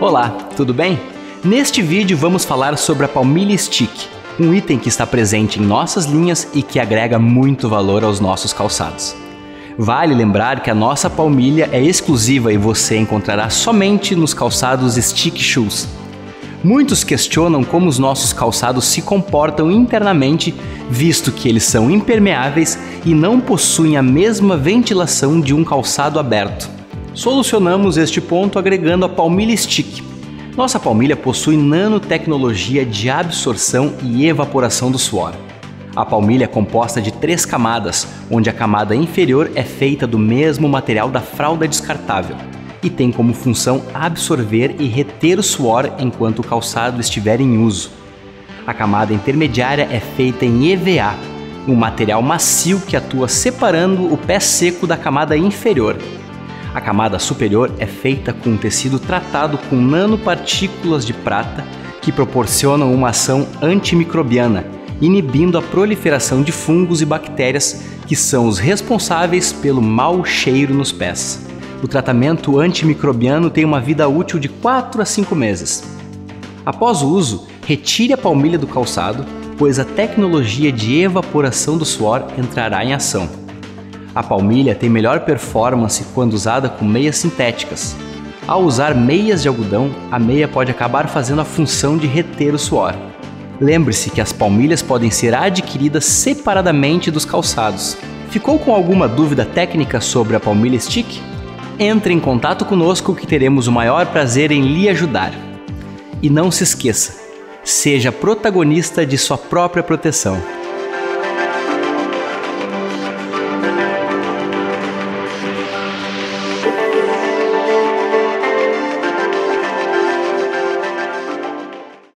Olá, tudo bem? Neste vídeo vamos falar sobre a palmilha Stick, um item que está presente em nossas linhas e que agrega muito valor aos nossos calçados. Vale lembrar que a nossa palmilha é exclusiva e você encontrará somente nos calçados Stick Shoes. Muitos questionam como os nossos calçados se comportam internamente, visto que eles são impermeáveis e não possuem a mesma ventilação de um calçado aberto. Solucionamos este ponto agregando a palmilha Stick. Nossa palmilha possui nanotecnologia de absorção e evaporação do suor. A palmilha é composta de 3 camadas, onde a camada inferior é feita do mesmo material da fralda descartável e tem como função absorver e reter o suor enquanto o calçado estiver em uso. A camada intermediária é feita em EVA, um material macio que atua separando o pé seco da camada inferior. A camada superior é feita com um tecido tratado com nanopartículas de prata que proporcionam uma ação antimicrobiana, inibindo a proliferação de fungos e bactérias que são os responsáveis pelo mau cheiro nos pés. O tratamento antimicrobiano tem uma vida útil de 4 a 5 meses. Após o uso, retire a palmilha do calçado, pois a tecnologia de evaporação do suor entrará em ação. A palmilha tem melhor performance quando usada com meias sintéticas. Ao usar meias de algodão, a meia pode acabar fazendo a função de reter o suor. Lembre-se que as palmilhas podem ser adquiridas separadamente dos calçados. Ficou com alguma dúvida técnica sobre a palmilha Stick? Entre em contato conosco que teremos o maior prazer em lhe ajudar. E não se esqueça, seja protagonista de sua própria proteção.